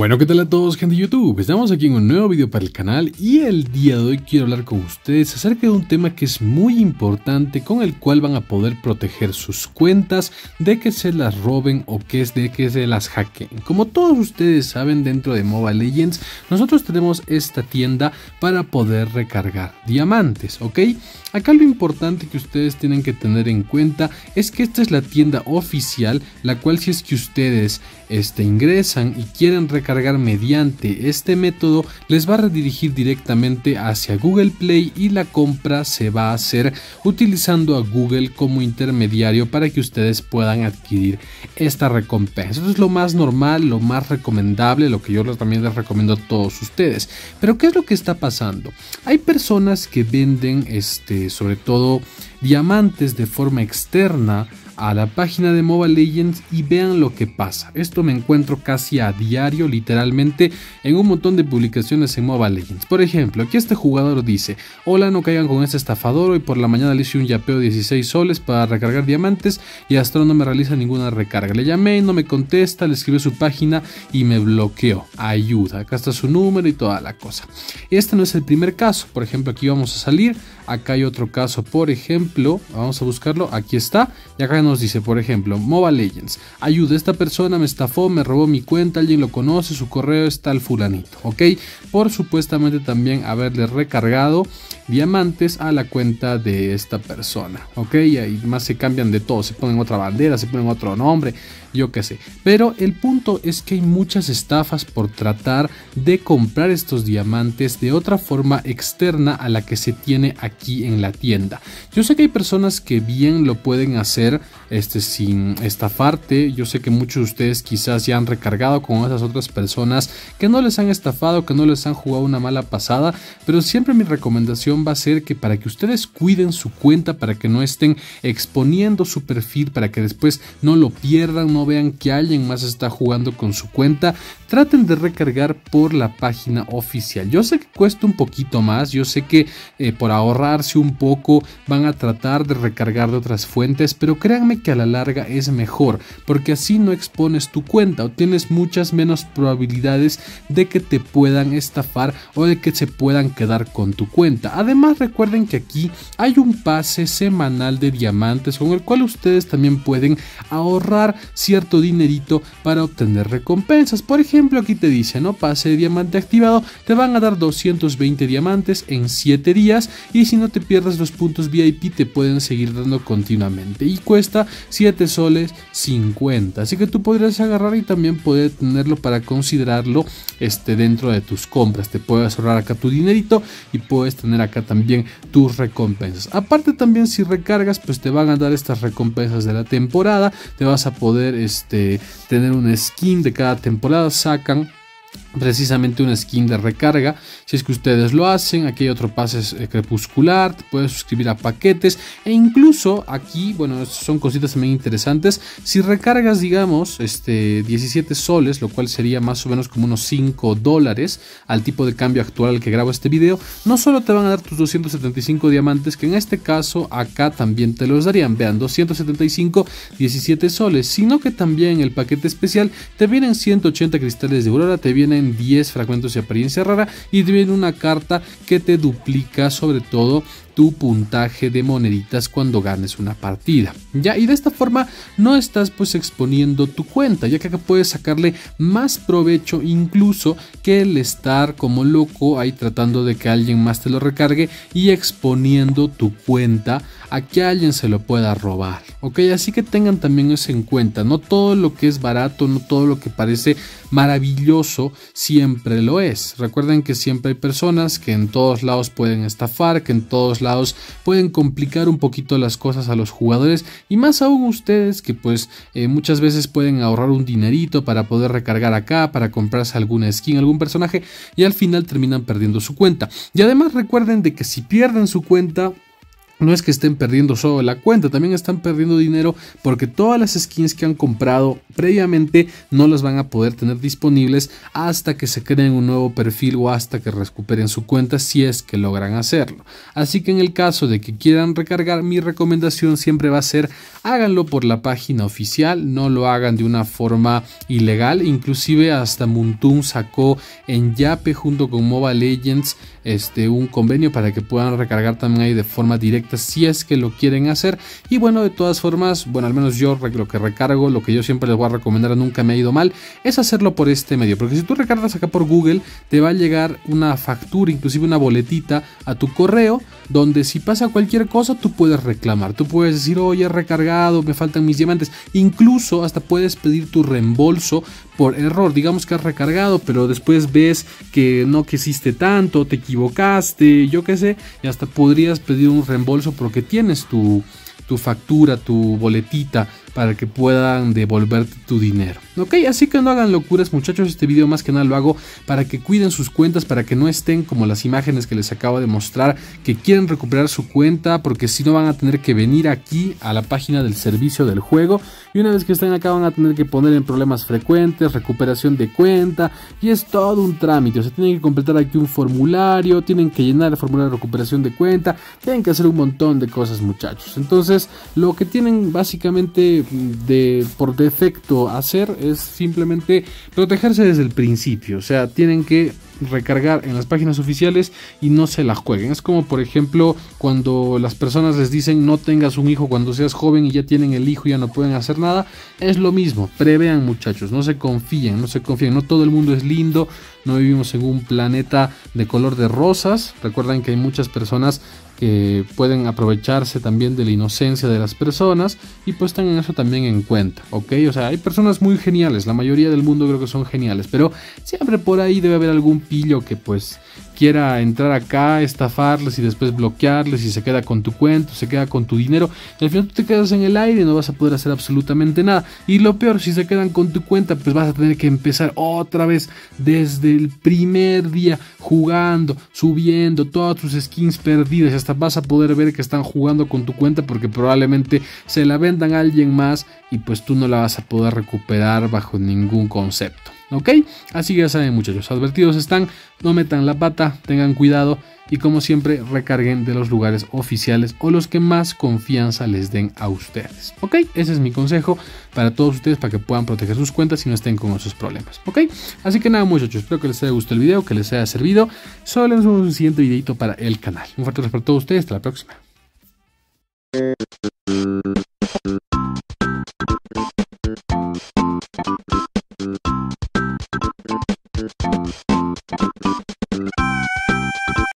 Bueno, ¿qué tal a todos, gente de YouTube? Estamos aquí en un nuevo video para el canal y el día de hoy quiero hablar con ustedes acerca de un tema que es muy importante, con el cual van a poder proteger sus cuentas de que se las roben o de que se las hackeen. Como todos ustedes saben, dentro de Mobile Legends nosotros tenemos esta tienda para poder recargar diamantes, ¿ok? Acá lo importante que ustedes tienen que tener en cuenta es que esta es la tienda oficial, la cual si es que ustedes ingresan y quieren recargar mediante este método, les va a redirigir directamente hacia Google Play y la compra se va a hacer utilizando a Google como intermediario para que ustedes puedan adquirir esta recompensa. Eso es lo más normal, lo más recomendable, lo que yo también les recomiendo a todos ustedes. Pero ¿qué es lo que está pasando? Hay personas que venden sobre todo diamantes de forma externa a la página de Mobile Legends y vean lo que pasa. Esto me encuentro casi a diario, literalmente, en un montón de publicaciones en Mobile Legends. Por ejemplo, aquí este jugador dice: hola, no caigan con este estafador, hoy por la mañana le hice un yapeo de 16 soles para recargar diamantes y hasta ahora no me realiza ninguna recarga. Le llamé y no me contesta, le escribí su página y me bloqueó. Ayuda, acá está su número y toda la cosa. Este no es el primer caso. Por ejemplo, aquí vamos a salir, acá hay otro caso, por ejemplo, vamos a buscarlo, aquí está, y acá nos dice, por ejemplo, Mobile Legends: ayuda, esta persona me estafó, me robó mi cuenta, alguien lo conoce, su correo está al fulanito, ok, por supuestamente también haberle recargado diamantes a la cuenta de esta persona, ok, y además se cambian de todo, se ponen otra bandera, se ponen otro nombre, yo qué sé. Pero el punto es que hay muchas estafas por tratar de comprar estos diamantes de otra forma externa a la que se tiene aquí en la tienda. Yo sé que hay personas que bien lo pueden hacer sin estafarte. Yo sé que muchos de ustedes quizás ya han recargado con esas otras personas que no les han estafado, que no les han jugado una mala pasada, pero siempre mi recomendación va a ser que para que ustedes cuiden su cuenta, para que no estén exponiendo su perfil, para que después no lo pierdan, no vean que alguien más está jugando con su cuenta, traten de recargar por la página oficial. Yo sé que cuesta un poquito más, yo sé que por ahorrarse un poco van a tratar de recargar de otras fuentes, pero créanme que a la larga es mejor, porque así no expones tu cuenta o tienes muchas menos probabilidades de que te puedan estafar o de que se puedan quedar con tu cuenta. Además, recuerden que aquí hay un pase semanal de diamantes con el cual ustedes también pueden ahorrar cierto dinerito para obtener recompensas. Por ejemplo, aquí te dice, ¿no? Pase de diamante activado, te van a dar 220 diamantes en 7 días y si no te pierdes los puntos VIP te pueden seguir dando continuamente y cuesta 7 soles 50, así que tú podrías agarrar y también poder tenerlo para considerarlo dentro de tus compras. Te puedes ahorrar acá tu dinerito y puedes tener acá también tus recompensas. Aparte, también si recargas, pues te van a dar estas recompensas de la temporada, te vas a poder tener una skin de cada temporada, sacan precisamente una skin de recarga si es que ustedes lo hacen. Aquí hay otro pase crepuscular, te puedes suscribir a paquetes e incluso aquí, bueno, son cositas también interesantes. Si recargas, digamos, 17 soles, lo cual sería más o menos como unos 5 dólares al tipo de cambio actual al que grabo este video, no solo te van a dar tus 275 diamantes, que en este caso acá también te los darían, vean, 275, 17 soles, sino que también en el paquete especial te vienen 180 cristales de aurora, te vienen 10 fragmentos de apariencia rara y te viene una carta que te duplica sobre todo tu puntaje de moneditas cuando ganes una partida, ya, y de esta forma no estás pues exponiendo tu cuenta, ya que acá puedes sacarle más provecho incluso que el estar como loco ahí tratando de que alguien más te lo recargue y exponiendo tu cuenta a que alguien se lo pueda robar, ok, así que tengan también eso en cuenta. No todo lo que es barato, no todo lo que parece maravilloso siempre lo es. Recuerden que siempre hay personas que en todos lados pueden estafar, que en todos lados pueden complicar un poquito las cosas a los jugadores y más aún ustedes que pues muchas veces pueden ahorrar un dinerito para poder recargar acá, para comprarse alguna skin, algún personaje y al final terminan perdiendo su cuenta. Y además recuerden de que si pierden su cuenta, no es que estén perdiendo solo la cuenta, también están perdiendo dinero porque todas las skins que han comprado previamente no las van a poder tener disponibles hasta que se creen un nuevo perfil o hasta que recuperen su cuenta, si es que logran hacerlo. Así que en el caso de que quieran recargar, mi recomendación siempre va a ser háganlo por la página oficial, no lo hagan de una forma ilegal. Inclusive hasta Moontoon sacó en Yape junto con Mobile Legends un convenio para que puedan recargar también ahí de forma directa si es que lo quieren hacer. Y bueno, de todas formas, bueno, al menos yo lo que recargo, lo que yo siempre les voy a recomendar, nunca me ha ido mal, es hacerlo por este medio, porque si tú recargas acá por Google te va a llegar una factura, inclusive una boletita a tu correo, donde si pasa cualquier cosa tú puedes reclamar, tú puedes decir, oye, he recargado, me faltan mis diamantes, incluso hasta puedes pedir tu reembolso por error. Digamos que has recargado pero después ves que no quisiste tanto, te equivocaste, yo qué sé, y hasta podrías pedir un reembolso porque tienes tu factura, tu boletita, para que puedan devolverte tu dinero. Ok, así que no hagan locuras, muchachos. Este video más que nada lo hago para que cuiden sus cuentas, para que no estén como las imágenes que les acabo de mostrar, que quieren recuperar su cuenta, porque si no van a tener que venir aquí a la página del servicio del juego, y una vez que estén acá van a tener que poner en problemas frecuentes, recuperación de cuenta, y es todo un trámite. O sea, tienen que completar aquí un formulario, tienen que llenar el formulario de recuperación de cuenta, tienen que hacer un montón de cosas, muchachos. Entonces, lo que tienen básicamente por defecto hacer es simplemente protegerse desde el principio. O sea, tienen que recargar en las páginas oficiales y no se la jueguen. Es como por ejemplo cuando las personas les dicen no tengas un hijo cuando seas joven y ya tienen el hijo y ya no pueden hacer nada. Es lo mismo, prevean, muchachos, no se confíen, no todo el mundo es lindo, no vivimos en un planeta de color de rosas. Recuerden que hay muchas personas que pueden aprovecharse también de la inocencia de las personas y pues tengan eso también en cuenta, ¿ok? O sea, hay personas muy geniales, la mayoría del mundo creo que son geniales, pero siempre por ahí debe haber algún pillo que pues quiera entrar acá, estafarles y después bloquearles y se queda con tu cuenta, se queda con tu dinero y al final tú te quedas en el aire y no vas a poder hacer absolutamente nada. Y lo peor, si se quedan con tu cuenta, pues vas a tener que empezar otra vez desde el primer día jugando, subiendo todas tus skins perdidas, hasta vas a poder ver que están jugando con tu cuenta porque probablemente se la vendan a alguien más y pues tú no la vas a poder recuperar bajo ningún concepto. ¿Ok? Así que ya saben, muchachos, advertidos están, no metan la pata, tengan cuidado y como siempre recarguen de los lugares oficiales o los que más confianza les den a ustedes. ¿Ok? Ese es mi consejo para todos ustedes para que puedan proteger sus cuentas y no estén con esos problemas. ¿Ok? Así que nada, muchachos, espero que les haya gustado el video, que les haya servido. Solo les vemos un siguiente videito para el canal. Un fuerte abrazo para todos ustedes, hasta la próxima.